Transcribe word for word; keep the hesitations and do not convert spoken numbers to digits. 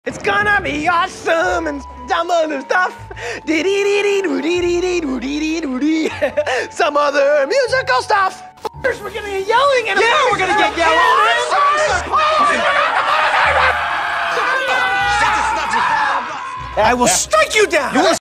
It's gonna be awesome and some other stuff. Dee dee dee dee doo dee dee dee doo dee dee doo dee. Some other musical stuff. We're gonna get yelling and yeah, we're gonna get yelling. I will strike you down. You